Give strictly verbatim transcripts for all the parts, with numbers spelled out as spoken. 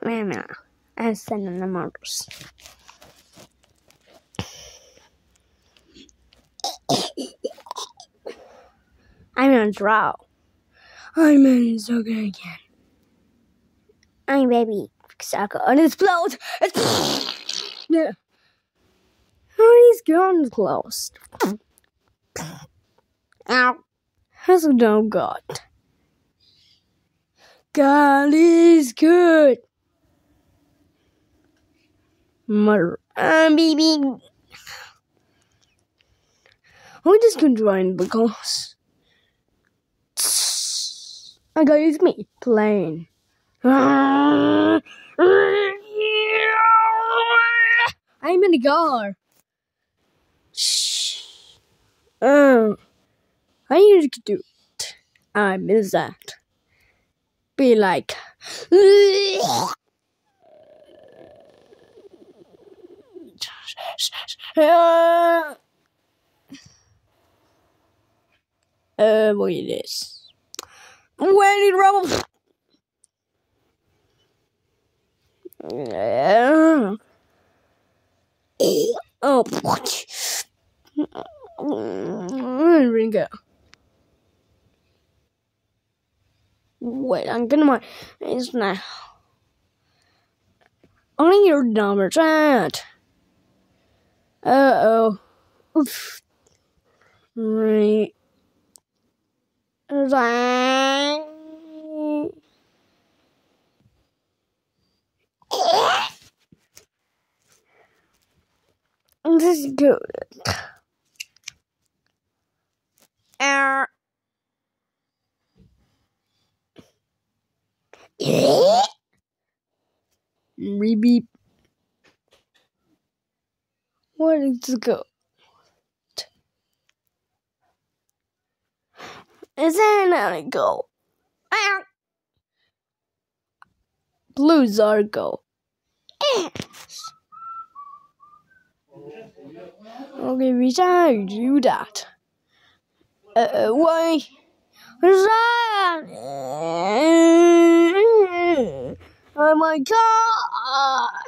No, no. I'm sending the motors. I'm gonna draw. I'm in sucker again. I'm baby sucker and explode. Yeah. Oh, he's gone close. Ow. That's no God. God is good. Mother. Um, baby. I'm just gonna join because I got use me playing. I'm in the car. Shh. Oh, I need to do it. I miss that. Be like. Uh, uh, what it is? When it rubble. Uh, oh, Ringo. Wait, I'm gonna my. It's now. Only your number chat. Uh oh. Oof. Right. Right. This is good. Uh. Rebeep. What is the go? Is there another go? Ah. Blues are go. Okay, we shall do that. Uh, why? What's that? Oh my God!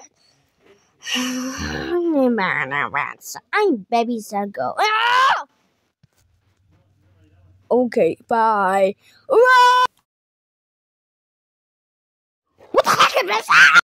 I'm baby Sago. Ah! Okay, bye. What the heck is this?